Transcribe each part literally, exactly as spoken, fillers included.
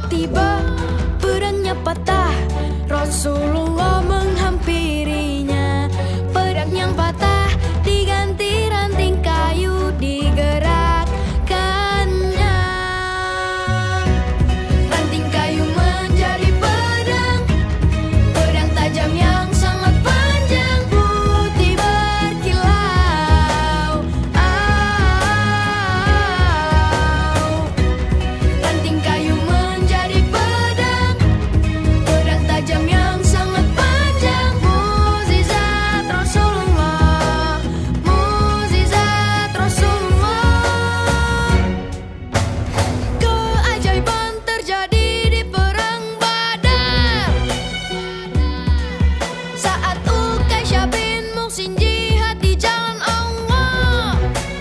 Tiba-tiba pedangnya patah, Rasulullah menghampirinya. Pedang yang patah diganti ranting kayu digerakkannya. Ranting kayu menjadi pedang, pedang tajam yang sangat panjang, putih berkilau. Ranting kayu menjadi pedang, pedang tajam yang sangat panjang. Mukjizat Rasulullah, mukjizat Rasulullah. Keajaiban terjadi di perang Badar saat Ukaisyah bin Muhsin jihad di jalan Allah.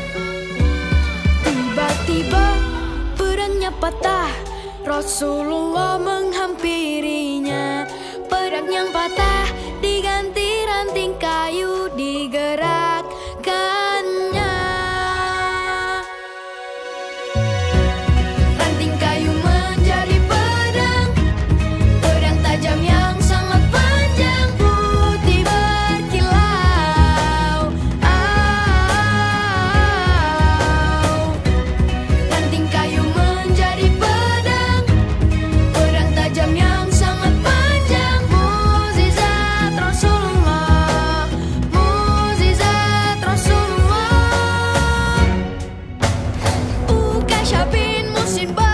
Tiba-tiba pedangnya patah, Rasulullah menghampirinya. Pedang yang patah diganti ranting kayu digerakkannya. Ranting kayu menjadi pedang, pedang tajam yang sangat panjang, putih berkilau. Ranting kayu menjadi pedang, pedang tajam yang sangat panjang. Mukjizat Rasulullah, mukjizat Rasulullah. Ukaisyah bin Muhsin